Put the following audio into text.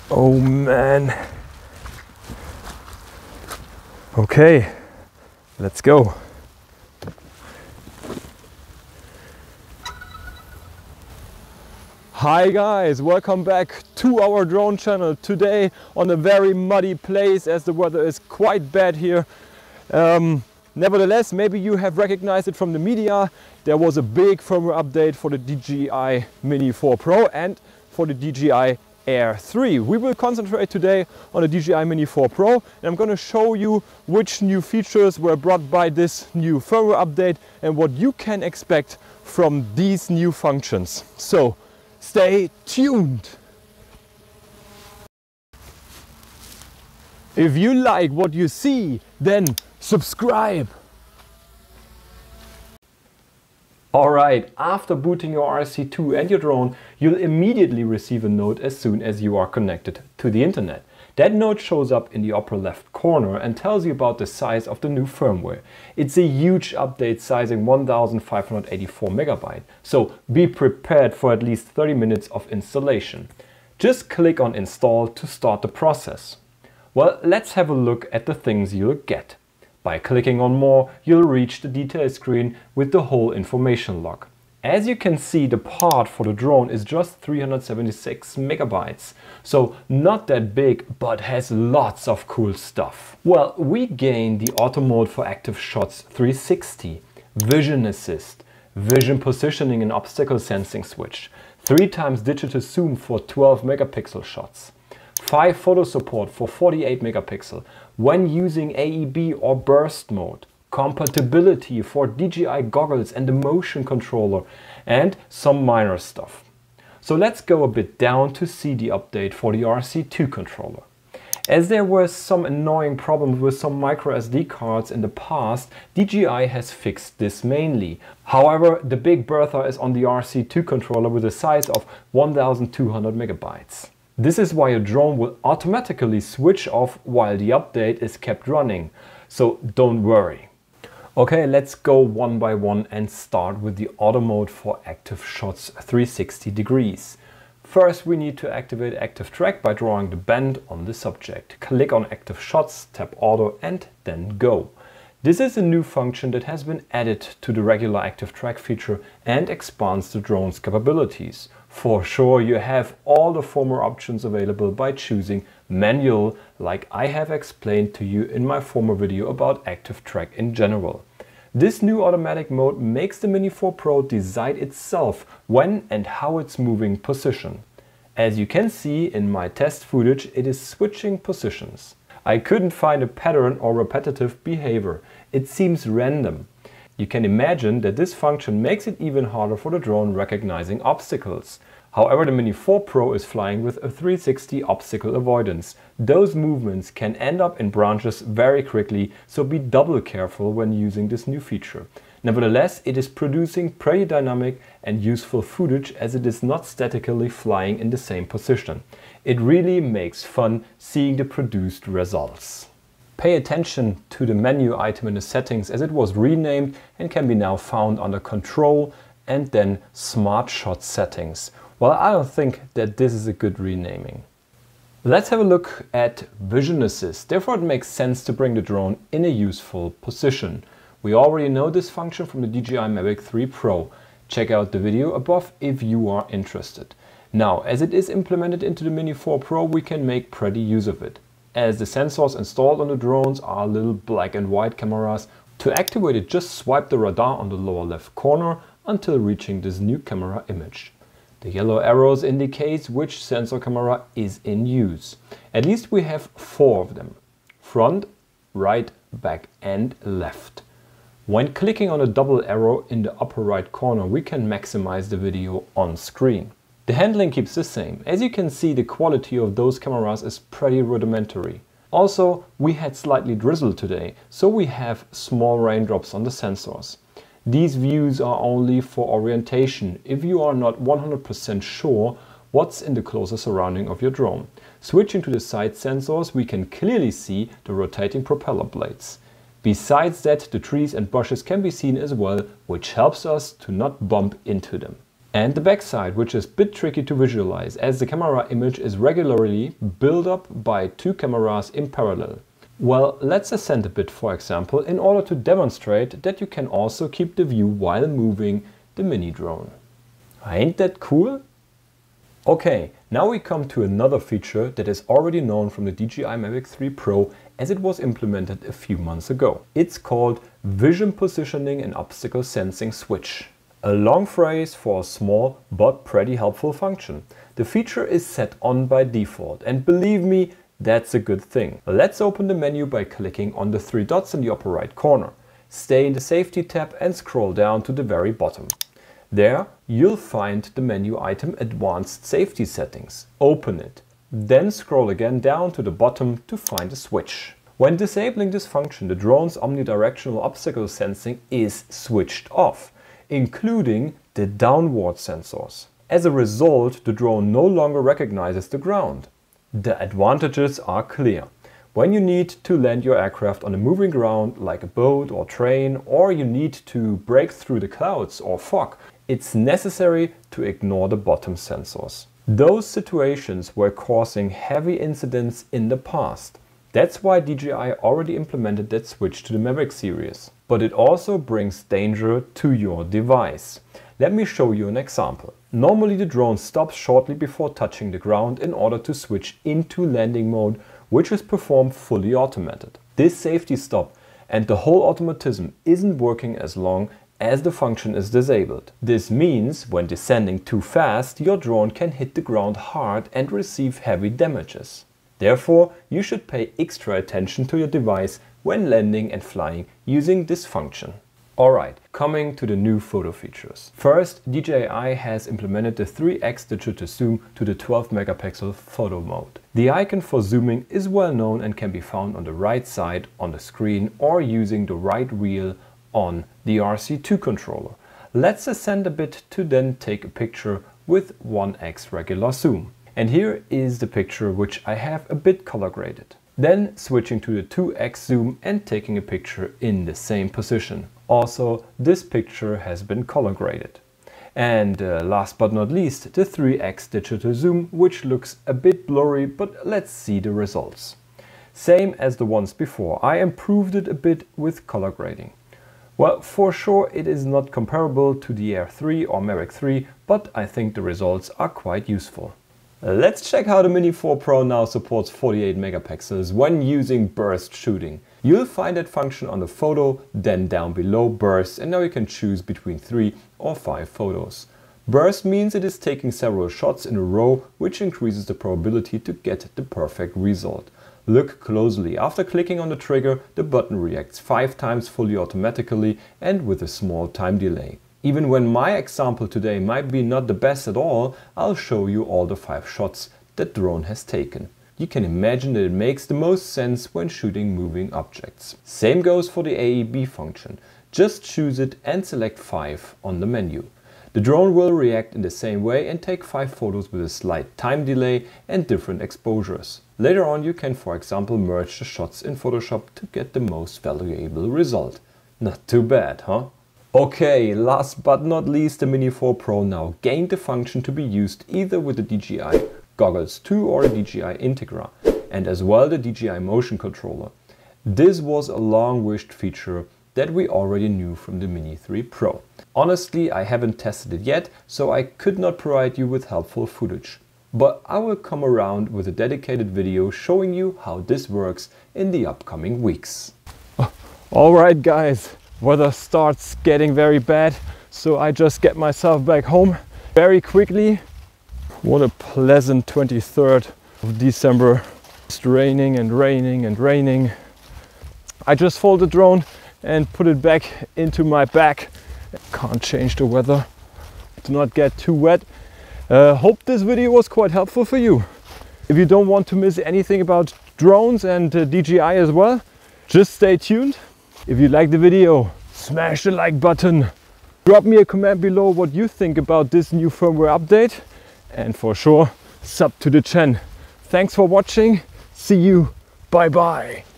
Oh man. Okay, let's go. Hi guys, welcome back to our drone channel. Today on a very muddy place as the weather is quite bad here. Nevertheless, maybe you have recognized it from the media. There was a big firmware update for the DJI Mini 4 Pro and for the DJI Air 3. We will concentrate today on the DJI Mini 4 Pro, and I'm going to show you which new features were brought by this new firmware update and what you can expect from these new functions. So stay tuned! If you like what you see, then subscribe! Alright, after booting your RC2 and your drone, you'll immediately receive a note as soon as you are connected to the internet. That note shows up in the upper left corner and tells you about the size of the new firmware. It's a huge update sizing 1584 MB, so be prepared for at least 30 minutes of installation. Just click on Install to start the process. Well, let's have a look at the things you'll get. By clicking on More, you'll reach the details screen with the whole information log. As you can see, the part for the drone is just 376 MB, so not that big, but has lots of cool stuff. Well, we gain the auto mode for ActiveShots 360, vision assist, vision positioning and obstacle sensing switch, 3x digital zoom for 12 megapixel shots, 5 photo support for 48 megapixel when using AEB or burst mode, compatibility for DJI goggles and the motion controller, and some minor stuff. So let's go a bit down to see the update for the RC2 controller. As there were some annoying problems with some micro SD cards in the past, DJI has fixed this mainly. However, the Big Bertha is on the RC2 controller with a size of 1200 megabytes. This is why a drone will automatically switch off while the update is kept running, so don't worry. Okay, let's go one by one and start with the auto mode for ActiveShots 360 degrees. First, we need to activate Active Track by drawing the bend on the subject. Click on ActiveShots, tap Auto and then Go. This is a new function that has been added to the regular Active Track feature and expands the drone's capabilities. For sure, you have all the former options available by choosing Manual, like I have explained to you in my former video about Active Track in general. This new automatic mode makes the Mini 4 Pro decide itself when and how it's moving position. As you can see in my test footage, it is switching positions. I couldn't find a pattern or repetitive behavior. It seems random. You can imagine that this function makes it even harder for the drone recognizing obstacles. However, the Mini 4 Pro is flying with a 360 obstacle avoidance. Those movements can end up in branches very quickly, so be double careful when using this new feature. Nevertheless, it is producing pretty dynamic and useful footage as it is not statically flying in the same position. It really makes fun seeing the produced results. Pay attention to the menu item in the settings as it was renamed and can be now found under Control and then Smart Shot settings. Well, I don't think that this is a good renaming. Let's have a look at Vision Assist. Therefore, it makes sense to bring the drone in a useful position. We already know this function from the DJI Mavic 3 Pro. Check out the video above if you are interested. Now, as it is implemented into the Mini 4 Pro, we can make pretty use of it. As the sensors installed on the drones are little black and white cameras, to activate it, just swipe the radar on the lower left corner until reaching this new camera image. The yellow arrows indicate which sensor camera is in use. At least we have 4 of them: front, right, back and left. When clicking on a double arrow in the upper right corner, we can maximize the video on screen. The handling keeps the same. As you can see, the quality of those cameras is pretty rudimentary. Also, we had slightly drizzle today, so we have small raindrops on the sensors. These views are only for orientation if you are not 100% sure what's in the closer surrounding of your drone. Switching to the side sensors, we can clearly see the rotating propeller blades. Besides that, the trees and bushes can be seen as well, which helps us to not bump into them. And the backside, which is a bit tricky to visualize as the camera image is regularly built up by two cameras in parallel. Well, let's ascend a bit, for example, in order to demonstrate that you can also keep the view while moving the mini drone. Ain't that cool? Okay, now we come to another feature that is already known from the DJI Mavic 3 Pro as it was implemented a few months ago. It's called Vision Positioning and Obstacle Sensing Switch. A long phrase for a small but pretty helpful function. The feature is set on by default and believe me, that's a good thing. Let's open the menu by clicking on the three dots in the upper right corner. Stay in the Safety tab and scroll down to the very bottom. There you'll find the menu item Advanced Safety Settings. Open it. Then scroll again down to the bottom to find a switch. When disabling this function, the drone's omnidirectional obstacle sensing is switched off, including the downward sensors. As a result, the drone no longer recognizes the ground. The advantages are clear. When you need to land your aircraft on a moving ground like a boat or train, or you need to break through the clouds or fog, it's necessary to ignore the bottom sensors. Those situations were causing heavy incidents in the past. That's why DJI already implemented that switch to the Mavic series. But it also brings danger to your device. Let me show you an example. Normally the drone stops shortly before touching the ground in order to switch into landing mode, which is performed fully automated. This safety stop and the whole automatism isn't working as long as the function is disabled. This means when descending too fast, your drone can hit the ground hard and receive heavy damages. Therefore, you should pay extra attention to your device when landing and flying using this function. Alright, coming to the new photo features. First, DJI has implemented the 3x digital zoom to the 12 megapixel photo mode. The icon for zooming is well known and can be found on the right side on the screen or using the right wheel on the RC2 controller. Let's ascend a bit to then take a picture with 1x regular zoom. And here is the picture which I have a bit color graded. Then switching to the 2x zoom and taking a picture in the same position. Also, this picture has been color graded. And last but not least, the 3x digital zoom, which looks a bit blurry, but let's see the results. Same as the ones before, I improved it a bit with color grading. Well, for sure it is not comparable to the Air 3 or Mavic 3, but I think the results are quite useful. Let's check how the Mini 4 Pro now supports 48 megapixels when using burst shooting. You'll find that function on the photo, then down below burst, and now you can choose between 3 or 5 photos. Burst means it is taking several shots in a row, which increases the probability to get the perfect result. Look closely. After clicking on the trigger, the button reacts 5 times fully automatically and with a small time delay. Even when my example today might be not the best at all, I'll show you all the 5 shots that drone has taken. You can imagine that it makes the most sense when shooting moving objects. Same goes for the AEB function. Just choose it and select 5 on the menu. The drone will react in the same way and take 5 photos with a slight time delay and different exposures. Later on you can, for example, merge the shots in Photoshop to get the most valuable result. Not too bad, huh? Okay, last but not least, the Mini 4 Pro now gained the function to be used either with the DJI Goggles 2 or the DJI Integra, and as well the DJI motion controller. This was a long-wished feature that we already knew from the Mini 3 Pro. Honestly, I haven't tested it yet, so I could not provide you with helpful footage. But I will come around with a dedicated video showing you how this works in the upcoming weeks. Alright guys, weather starts getting very bad, so I just get myself back home very quickly. What a pleasant 23rd of December. It's raining and raining and raining. I just fold the drone and put it back into my bag. Can't change the weather. Do not get too wet. Hope this video was quite helpful for you. If you don't want to miss anything about drones and DJI as well, just stay tuned. If you like the video, smash the like button. Drop me a comment below what you think about this new firmware update. And for sure, sub to the channel. Thanks for watching. See you. Bye bye.